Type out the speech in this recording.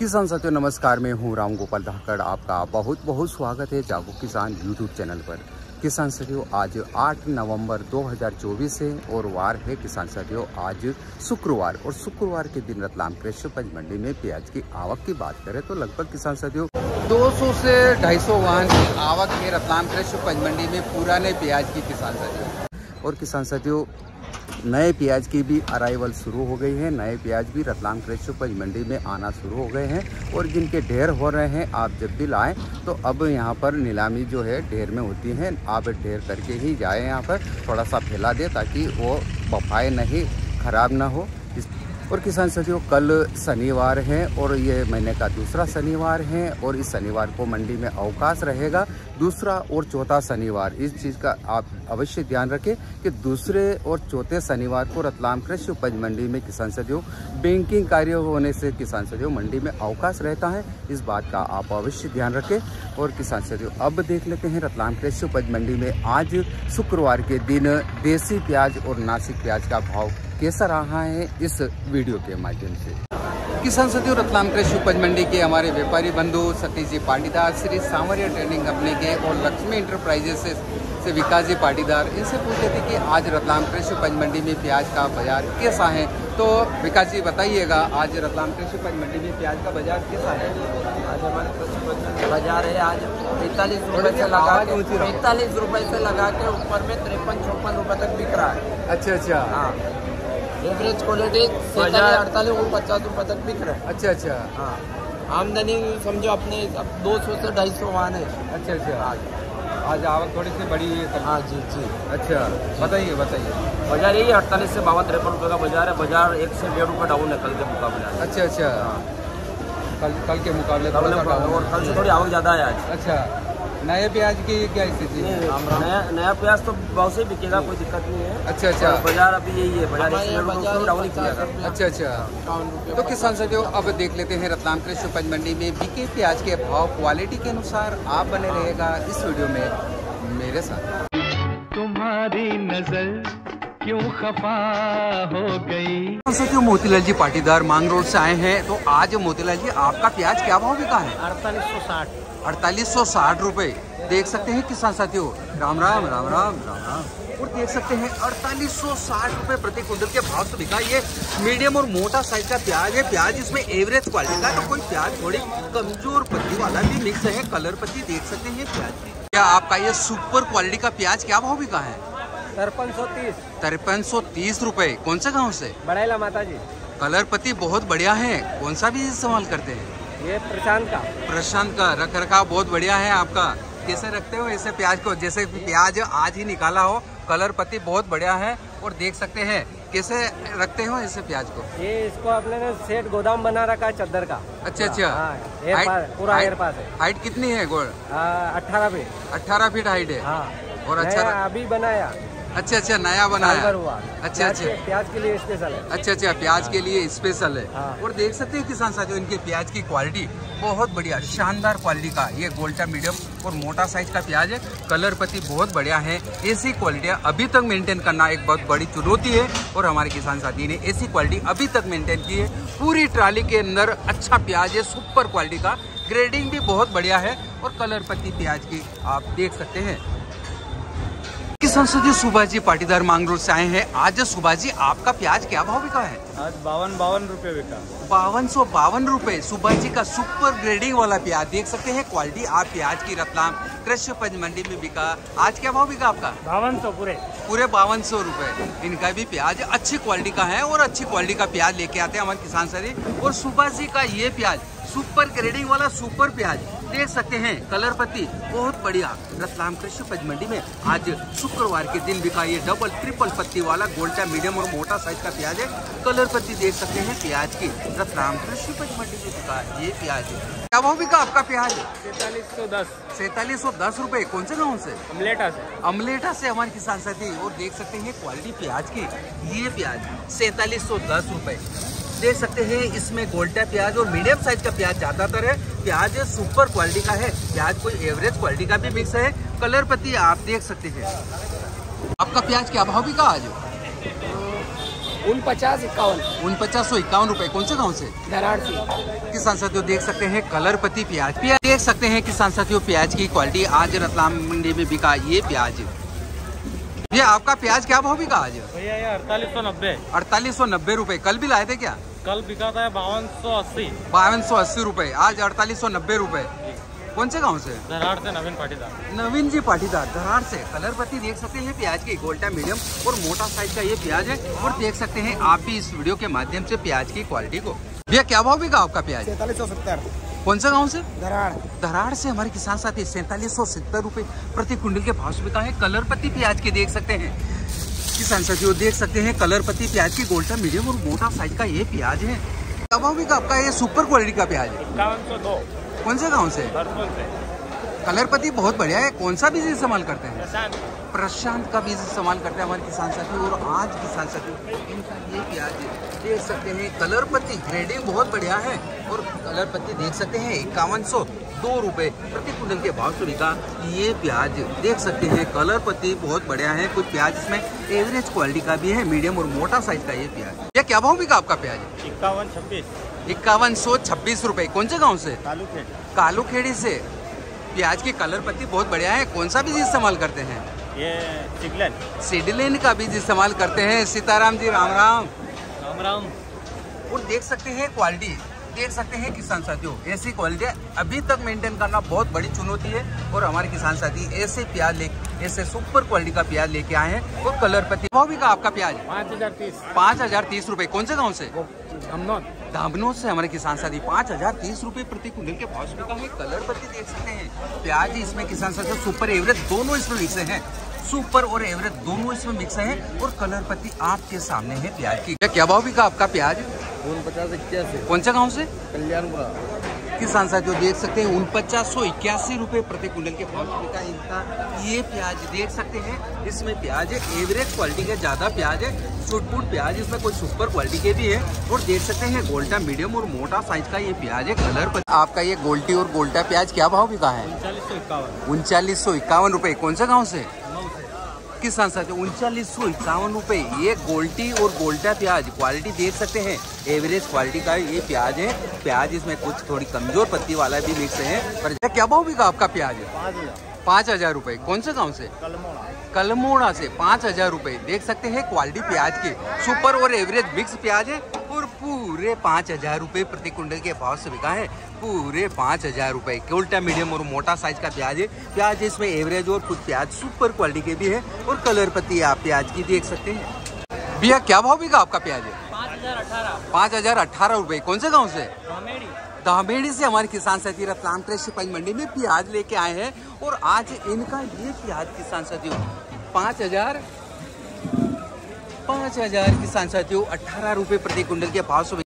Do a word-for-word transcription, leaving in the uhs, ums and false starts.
किसान साथियों नमस्कार, मैं हूं राम गोपाल धाकड़। आपका बहुत बहुत स्वागत है जागो किसान यूट्यूब चैनल पर। किसान साथियों आज आठ नवंबर दो हज़ार चौबीस है और वार है किसान साथियों आज शुक्रवार। और शुक्रवार के दिन रतलाम कृषि उपज मंडी में प्याज की आवक की बात करें तो लगभग किसान साथियों दो सौ से ढाई सौ वाहन की आवक है रतलाम कृषि उपज मंडी में पुराने प्याज की किसान साथियों। और किसान साथियों नए प्याज की भी अराइवल शुरू हो गई है। नए प्याज भी रतलाम कृषि उपज मंडी में आना शुरू हो गए हैं और जिनके ढेर हो रहे हैं आप जब भी लाएं तो अब यहाँ पर नीलामी जो है ढेर में होती है। आप ढेर करके ही जाएं, यहाँ पर थोड़ा सा फैला दे ताकि वो बफाए नहीं, खराब ना हो। और किसान साथियों कल शनिवार है और ये महीने का दूसरा शनिवार है और इस शनिवार को मंडी में अवकाश रहेगा। दूसरा और चौथा शनिवार, इस चीज़ का आप अवश्य ध्यान रखें कि दूसरे और चौथे शनिवार को रतलाम कृषि उपज मंडी में किसान साथियों बैंकिंग कार्य होने से किसान साथियों मंडी में अवकाश रहता है। इस बात का आप अवश्य ध्यान रखें। और किसान साथियों अब देख लेते हैं रतलाम कृषि उपज मंडी में आज शुक्रवार के दिन देसी प्याज और नासिक प्याज का भाव कैसा रहा है इस वीडियो के माध्यम से। किसान साथियों रतलाम कृषि उपज मंडी के हमारे व्यापारी बंधु सतीश जी पाटीदार, श्री सांवरिया ट्रेडिंग कंपनी के और लक्ष्मी इंटरप्राइजेस से, से विकास जी पाटीदार, इनसे पूछते थे कि आज रतलाम कृषि उपज मंडी में प्याज का बाजार कैसा है। तो विकास जी बताइएगा आज रतलाम कृषि उपज मंडी में प्याज का बाजार कैसा है। आज हमारे कृषि उपज मंडी बाजार है आज पैंतालीस रुपए से लगा के पैंतालीस रुपए से लगा के ऊपर में तिरपन चौपन रुपए तक बिक रहा है। अच्छा अच्छा हाँ, एवरेज क्वालिटी अड़तालीस और पचास रुपए तक बिक रहा है। अच्छा अच्छा हाँ, आमदनी समझो अपने अब दो सौ से ढाई सौ वाहन है। अच्छा अच्छा आज आज आवक थोड़ी सी बड़ी है। हाँ जी जी अच्छा बताइए बताइए। बाजार यही अड़तालीस से बावन तिरपन रुपए का बाजार है। बाजार एक से डेढ़ रुपये डाउन है कल के मुकाबले। अच्छा अच्छा कल कल के मुकाबले और कल से थोड़ी आवक ज़्यादा है आज। अच्छा नए प्याज की क्या स्थिति है। नया नया प्याज तो बहुत से बिकेगा, कोई दिक्कत नहीं है। अच्छा अच्छा बाजार अभी यही है, बाजार डाउन ही किया। अच्छा अच्छा तो किसान साथियों अब देख लेते हैं रतलाम कृषि उपज मंडी में बिके प्याज के भाव क्वालिटी के अनुसार। आप बने रहेगा इस वीडियो में मेरे साथ। तुम्हारी नजर क्यों खफा हो गई। साथियों मोतीलाल जी पाटीदार मांग रोड से आए हैं। तो आज मोतीलाल जी आपका प्याज क्या भाव बिका है। अड़तालीस सौ साठ अड़तालीस सौ साठ रुपए देख सकते हैं किसान साथियों। राम राम राम राम राम राम। और देख सकते हैं अड़तालीस सौ साठ रुपए प्रति क्विंटल के भाव से बिका। ये मीडियम और मोटा साइज का प्याज है। प्याज इसमें एवरेज क्वालिटी का, तो कोई प्याज थोड़ी कमजोर पत्ती वाला भी मिक्स है। कलर पत्ती देख सकते हैं प्याज में। क्या आपका ये सुपर क्वालिटी का प्याज क्या भाव बिका है। तिरपन सौ तीस तिरपन सौ तीस रुपए कौन सा गाँव से। बड़ेला माता जी। कलर पत्ती बहुत बढ़िया है। कौन सा भी इस्तेमाल करते हैं। ये प्रशांत का प्रशांत का रख रखाव बहुत बढ़िया है आपका। कैसे रखते हो ऐसे प्याज को, जैसे प्याज आज ही निकाला हो। कलर पत्ती बहुत बढ़िया है और देख सकते हैं कैसे रखते हो ऐसे प्याज को। ये इसको अपने ने सेट गोदाम बना रखा है चद्दर का। अच्छा अच्छा हाँ, पूरा एयर पास है। हाइट कितनी है गोल। अठारह फीट अठारह फीट हाइट है। हाँ, और अच्छा अभी बनाया। अच्छा अच्छा नया बनाया हुआ। अच्छा अच्छा प्याज के लिए स्पेशल है। अच्छा अच्छा प्याज के लिए स्पेशल है। हाँ। और देख सकते हैं किसान साथियों इनके प्याज की क्वालिटी बहुत बढ़िया शानदार क्वालिटी का। ये गोल्टा मीडियम और मोटा साइज का प्याज है। कलर पत्ती बहुत बढ़िया है। ऐसी क्वालिटियाँ अभी तक मेंटेन करना एक बहुत बड़ी चुनौती है और हमारे किसान साथी ने ऐसी क्वालिटी अभी तक मेंटेन की है। पूरी ट्राली के अंदर अच्छा प्याज है, सुपर क्वालिटी का। ग्रेडिंग भी बहुत बढ़िया है और कलर पत्ती प्याज की आप देख सकते हैं। किसान साथी सुभाष जी पाटीदार मांग रोड से आए हैं। आज सुभाष जी आपका प्याज क्या भाव बिका है। आज बावन बावन रुपए बिका। बावन सौ बावन रुपए सुभाष जी का सुपर ग्रेडिंग वाला प्याज देख सकते हैं। क्वालिटी आप प्याज की रतलाम कृषि उपज मंडी में बिका। आज क्या भाव बिका आपका। बावन सौ पूरे पूरे बावन सौ रुपए। इनका भी प्याज अच्छी क्वालिटी का है और अच्छी क्वालिटी का प्याज लेके आते हैं हमारे किसान साथी। और सुभाष जी का ये प्याज सुपर ग्रेडिंग वाला सुपर प्याज देख सकते हैं। कलर पत्ती बहुत बढ़िया रतलाम कृषि उपज मंडी में आज शुक्रवार के दिन बिका। ये डबल ट्रिपल पत्ती वाला गोल्टा मीडियम और मोटा साइज का प्याज है। कलर पत्ती देख सकते हैं प्याज की रतलाम कृषि उपज मंडी में बिका ये प्याज है। क्या भाव बिका आपका प्याज। सैतालीस सौ दस सैतालीस सौ दस रुपए कौन से गाँव से। अमलेटा से। अमलेटा से हमारे किसान साथी। और देख सकते हैं क्वालिटी प्याज की। ये प्याज सैतालीस सौ दस रुपए देख सकते हैं। इसमें गोल्टा प्याज और मीडियम साइज का प्याज ज्यादातर है। प्याज सुपर क्वालिटी का है। प्याज कोई एवरेज क्वालिटी का भी मिक्स है। कलर पत्ती आप देख सकते हैं। आपका प्याज क्या भाव बिका आज। उन पचास इक्यावन उन पचास सौ इक्यावन रुपए। कौन से गाँव से? धराड़ से। किसान साथियों देख सकते हैं कलर पति प्याज। प्याज देख सकते हैं किसान साथियों प्याज की क्वालिटी। आज रतलाम मंडी में बिका ये प्याज। ये आपका प्याज क्या भाव बिका आज? भैया ये अड़तालीस सौ नब्बे अड़तालीस सौ नब्बे रुपए। कल भी लाए थे क्या? कल बिका था बावन सौ अस्सी बावन सौ अस्सी रुपए। आज अड़तालीस सौ नब्बे रुपए। कौन से गांव से? धराड़ से नवीन पाटीदार। नवीन जी पाटीदार धराड़ से। कलर पत्ती देख सकते हैं प्याज की। गोल्टा मीडियम और मोटा साइज का ये प्याज है। और देख सकते हैं आप भी इस वीडियो के माध्यम से प्याज की क्वालिटी को। भैया क्या भाव बिका आपका प्याज? सैंतालीस सौ सत्तर। कौन सा गाँव से? धराड़। धराड़ से हमारे किसान साथी सैंतालीस सौ सत्तर रुपए प्रति कुंटल के भाव से बिका है। कलर पत्ती प्याज के देख सकते हैं किसान साथियों देख सकते हैं कलर पत्ती प्याज की। गोल्टा मीडियम और मोटा साइज का ये प्याज है। क्या भाव बिका आपका ये सुपर क्वालिटी का प्याज? इक्यावन सौ दो। कौन से गाँव से? कलर पत्ती बहुत बढ़िया है। कौन सा बीज इस्तेमाल करते हैं? प्रशांत का बीज इस्तेमाल करते हैं हमारे किसान साथी। और आज किसान साथी इनका ये प्याज देख सकते हैं कलर पत्ती ग्रेडिंग बहुत बढ़िया है। और कलर पत्ती देख सकते हैं इक्यावन सौ दो रुपए प्रति कुंटल के भाव से बिका ये प्याज। देख सकते हैं कलर पत्ती बहुत बढ़िया है। कुछ प्याज इसमें एवरेज क्वालिटी का भी है, मीडियम और मोटा साइज का ये प्याज। ये क्या भाव बिका आपका प्याज? इक्यावन छब्बीस इक्यावन सौ छब्बीस रुपए। कौन से गाँव से? कालू खेड़ी। कालू खेड़ी से। प्याज की कलर पत्ती बहुत बढ़िया है। कौन सा बीज इस्तेमाल करते हैं? ये सिगलेन सिडलेन का बीज इस्तेमाल करते हैं। सीताराम जी राम राम राम राम। और देख सकते हैं क्वालिटी देख सकते हैं किसान साथियों ऐसी क्वालिटी अभी तक मेंटेन करना बहुत बड़ी चुनौती है। और हमारे किसान साथी ऐसे प्याज ले ऐसे सुपर क्वालिटी का प्याज लेके आए हैं। और कलर पत्ती भाव भी का आपका प्याज पाँच हजार तीस पाँच हजार तीस रुपए। कौन से गाँव से? धमनौर। धामनौर से हमारे किसान साथी पाँच हजार तीस रुपए प्रति कुंटल के भाव से बिका है। कलर पत्ती देख सकते हैं प्याज इसमें किसान साथी सुपर एवरेज दोनों इसमें मिक्स हैं। सुपर और एवरेज दोनों इसमें मिक्स है। और कलर पत्ती आपके सामने है प्याज की। क्या भाव बिका आपका प्याज? उनपचास इक्यासी। कौन सा गाँव से? कल्याणपुरा। किसान साथियों देख सकते हैं उनपचास सौ इक्यासी रुपए प्रति कुंटल के भाव से बिका इनका ये प्याज। देख सकते हैं इसमें प्याज है एवरेज क्वालिटी के, ज्यादा प्याज है, छुटपुट प्याज इसमें कोई सुपर क्वालिटी के भी है। और देख सकते हैं गोल्टा मीडियम और मोटा साइज का ये प्याज है। कलर पर आपका ये गोल्टी और गोल्टा प्याज क्या भाव बिका है? उनचालीस सौ इक्यावन उनचालीस सौ इक्यावन रुपए। कौन से गाँव से? किसान साथियों उनचालीस सौ इक्यावन रुपए ये गोल्टी और गोल्टा प्याज। क्वालिटी देख सकते हैं एवरेज क्वालिटी का ये प्याज है। प्याज इसमें कुछ थोड़ी कमजोर पत्ती वाला भी मिक्स है। पर क्या भाव बिका आपका प्याज? पाँच हजार रुपए। कौन से गाँव से? कलमोड़ा। कलमोड़ा से पाँच हजार रुपए। देख सकते हैं क्वालिटी प्याज की सुपर और एवरेज मिक्स प्याज है। और पूरे पाँच हजार रुपए प्रति कुंटल के भाव से बिका है। पूरे पाँच हजार रुपए गोल्टा मीडियम और मोटा साइज का प्याज है। प्याज इसमें एवरेज और कुछ प्याज सुपर क्वालिटी के भी है। और कलर पत्ती आप प्याज की देख सकते हैं। भैया क्या भाव बिका आपका प्याज? पाँच हजार अठारह पाँच हजार अठारह रुपए। कौन से गाँव से? धामेड़ी। धामेड़ी से हमारे किसान साथी रतलाम कृषि उपज मंडी में प्याज लेके आए हैं। और आज इनका ये प्याज किसान साथियों पाँच हजार पाँच हजार किसान साथियों अठारह रुपए प्रति कुंटल के भाव से